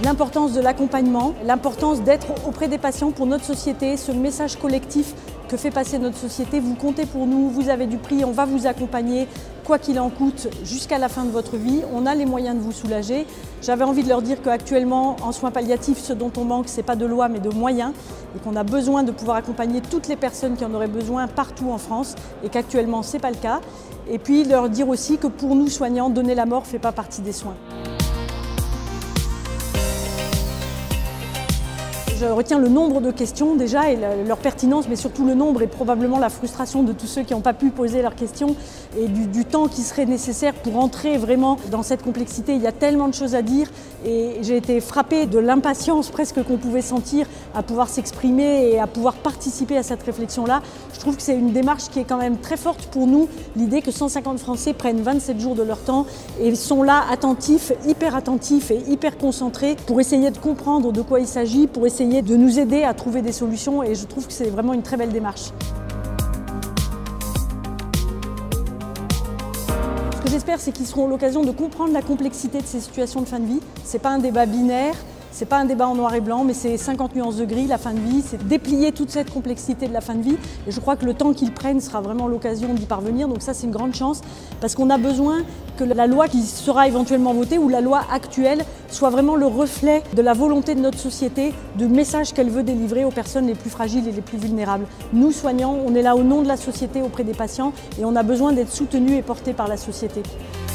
l'importance de l'accompagnement, l'importance d'être auprès des patients pour notre société, ce message collectif que fait passer notre société. Vous comptez pour nous, vous avez du prix, on va vous accompagner, quoi qu'il en coûte, jusqu'à la fin de votre vie. On a les moyens de vous soulager. J'avais envie de leur dire qu'actuellement, en soins palliatifs, ce dont on manque, ce n'est pas de loi, mais de moyens, et qu'on a besoin de pouvoir accompagner toutes les personnes qui en auraient besoin partout en France, et qu'actuellement, ce n'est pas le cas. Et puis leur dire aussi que pour nous, soignants, donner la mort ne fait pas partie des soins. Je retiens le nombre de questions déjà et leur pertinence, mais surtout le nombre et probablement la frustration de tous ceux qui n'ont pas pu poser leurs questions et du temps qui serait nécessaire pour entrer vraiment dans cette complexité. Il y a tellement de choses à dire et j'ai été frappée de l'impatience presque qu'on pouvait sentir à pouvoir s'exprimer et à pouvoir participer à cette réflexion-là. Je trouve que c'est une démarche qui est quand même très forte pour nous, l'idée que 150 Français prennent 27 jours de leur temps et sont là attentifs et hyper concentrés pour essayer de comprendre de quoi il s'agit, pour essayer de nous aider à trouver des solutions et je trouve que c'est vraiment une très belle démarche. Ce que j'espère, c'est qu'ils seront l'occasion de comprendre la complexité de ces situations de fin de vie. Ce n'est pas un débat binaire, ce n'est pas un débat en noir et blanc, mais c'est 50 nuances de gris, la fin de vie, c'est déplier toute cette complexité de la fin de vie. Et je crois que le temps qu'ils prennent sera vraiment l'occasion d'y parvenir. Donc ça, c'est une grande chance, parce qu'on a besoin que la loi qui sera éventuellement votée, ou la loi actuelle, soit vraiment le reflet de la volonté de notre société, du message qu'elle veut délivrer aux personnes les plus fragiles et les plus vulnérables. Nous, soignants, on est là au nom de la société auprès des patients, et on a besoin d'être soutenus et portés par la société.